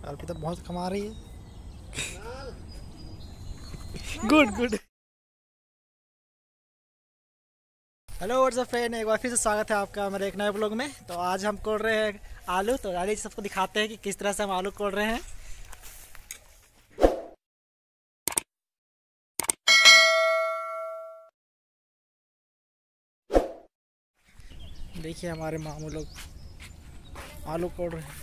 अभी तो बहुत कमा रही है। Good good. Hello what's up friend, एक बार फिर से स्वागत है आपका हमारे एक नए ब्लॉग में। तो आज हम कोड़ रहे हैं आलू। तो आइए सबको दिखाते हैं कि किस तरह से हम आलू कोड़ रहे हैं। देखिए हमारे मामू लोग आलू कोड़ रहे हैं।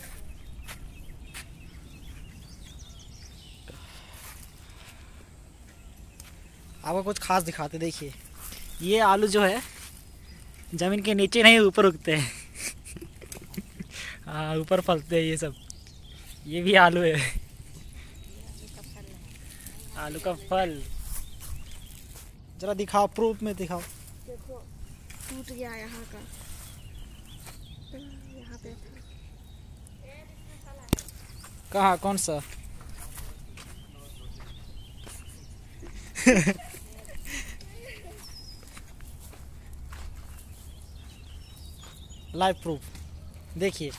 आपको कुछ खास दिखाते, देखिए ये आलू जो है जमीन के नीचे नहीं ऊपर उगते हैं। हाँ, ऊपर फलते हैं ये सब। ये भी आलू है, आलू का फल। जरा दिखाओ, प्रूफ में दिखाओ। देखो टूट गया यहाँ का, यहाँ पे कहाँ, कौन सा? लाइव प्रूफ देखिए,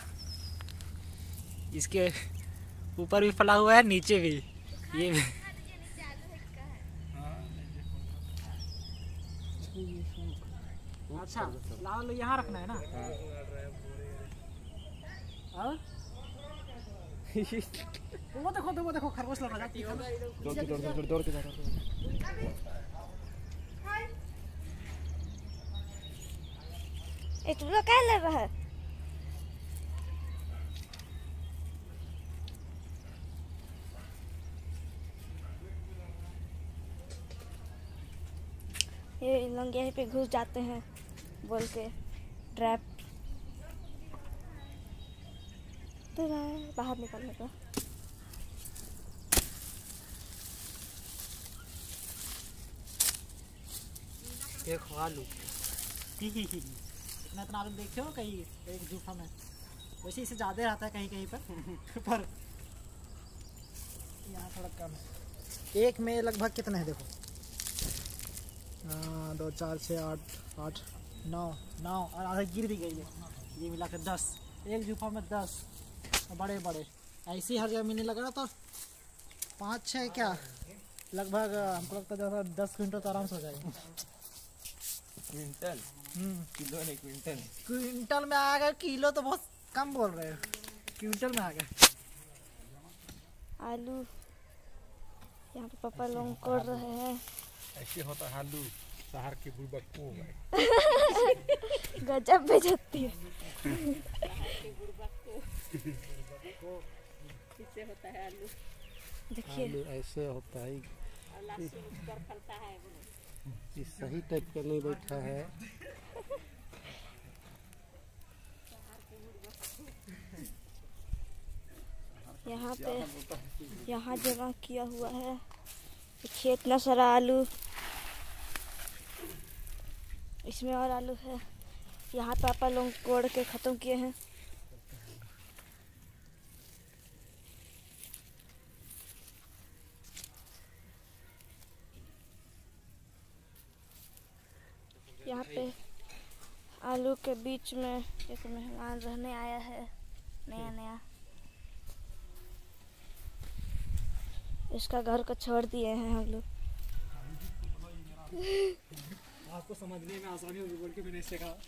इसके ऊपर भी फला हुआ है, नीचे भी। ये भी अच्छा, लाल यहाँ रखना है ना। और वो देखो खरगोश लगा जाती है। दौड़ के तुम लोग क्या ले रहा है? ये लोग यहीं पे घुस जाते हैं बोल के ट्रैप। तो बाहर निकलने का। देखो आलू इतना आलू देखे हो कहीं एक जूफा में, वैसे इसे ज़्यादा रहता है कहीं कहीं पर यहाँ थोड़ा कम है। एक में लगभग कितने हैं देखो, 2 4 6 8 9 और आधा गिर भी गई है। ये मिला कर 10, एक जूफा में 10 बड़े बड़े। ऐसे ही हर जगह मिलने लगा तो 5 6 क्या लगभग हमको लगता है 10 क्विंटल तो आराम से हो जाएगा। क्विंटल? किलो नहीं, क्विंटल। क्विंटल में आ गया, किलो तो बहुत कम बोल रहे हो, क्विंटल में आ गया आलू। यहाँ पे पापा लोग कोड़ रहे हैं। ऐसे होता है आलू, शहर की बुड़बक गजब बेइज्जती है। इससे होता है आलू। देखिए आलू ऐसे होता है, ये सही टाइप का नहीं बैठा है। यहाँ पे यहाँ जमा किया हुआ है। देखिए इतना सारा आलू, इसमें और आलू है। यहाँ पापा लोग कोड़ के ख़त्म किए हैं। यहाँ पे आलू के बीच में एक मेहमान रहने आया है, नया। इसका घर को छोड़ दिए हैं हम लोग। आपको समझने में आसानी होगी बोल के मैंने इससे कहा।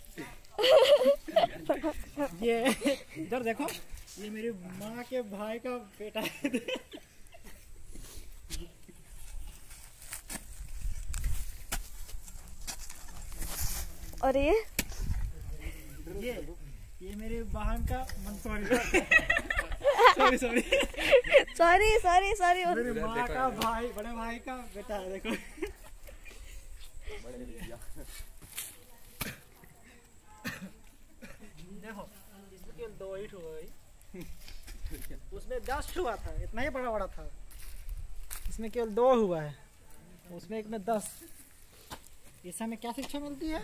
ये इधर देखो, ये मेरी माँ के भाई का बेटा है। और ये मेरी बहन का सॉरी मेरी माँ का भाई, बड़े भाई का बेटा है। देखो देखो, इसमें केवल 2 ईंट हुआ है, उसमें 10 हुआ था, इतना ही बड़ा था। इसमें केवल 2 हुआ है, उसमें एक में 10। इससे हमें क्या शिक्षा मिलती है?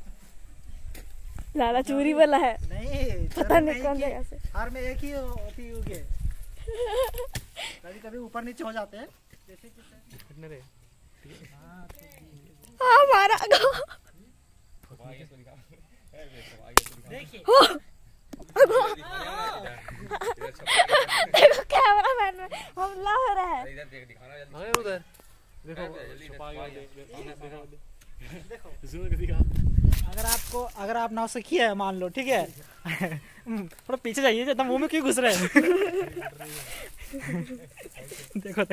लाला चूरी वाला है। नहीं, पता नहीं कौन जगह से। हर में एक ही होती होगी, कभी ऊपर नीचे हो जाते हैं जैसे हमारा देखिए कैमरामैन में हमला हो रहा है। इधर देख दिखाना जल्दी उधर देखो छुपा गया देखो जूम करके दिखा। अगर आप नौसिखिया है मान लो, ठीक है थोड़ा पीछे जाइए, एकदम मुंह में क्यों घुस रहे हैं देखो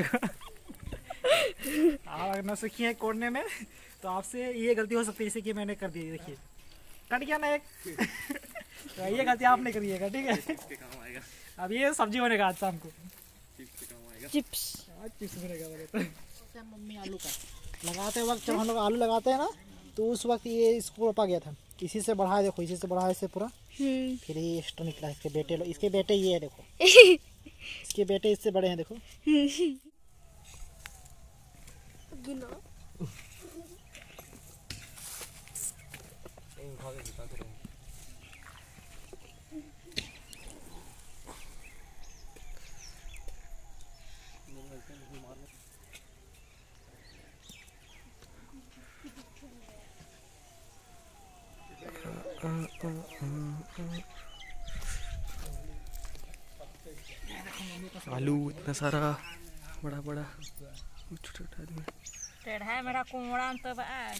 आप अगर नौसिखिया है कोड़ने में तो आपसे ये गलती हो सकती है, इसे कि मैंने कर दी, देखिए कट गया ना एक तो ये गलती आपने करी है, ठीक है। अब ये सब्जी बनेगा आज शाम को, चिप्स बनेगा। मम्मी आलू का लगाते वक्त जब हम लोग आलू लगाते हैं ना, तो उस वक्त ये इसको रोपा गया था, इसी से बढ़ाया, देखो इसी से बढ़ाया इसे पूरा, फिर ये एक्स्ट्रा निकला। इसके बेटे ये है, देखो इसके बेटे इससे बड़े हैं, देखो आलू इतना सारा बड़ा बड़ा छोटा आदमी टेढ़ा मेरा कुमड़ा तो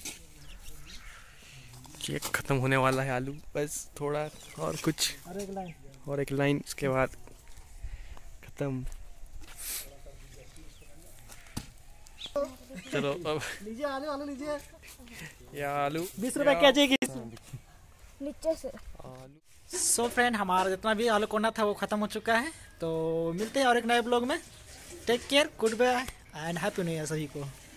केक खत्म होने वाला है। आलू बस थोड़ा और कुछ और एक लाइन उसके बाद खत्म। चलो अब लीजिए आलू लीजिए, या आलू 20 रुपए केजी की नीचे से। सो फ्रेंड, हमारा जितना भी आलू कोना था वो खत्म हो चुका है। तो मिलते हैं और एक नए ब्लॉग में। Take care, goodbye and happy new year सभी को।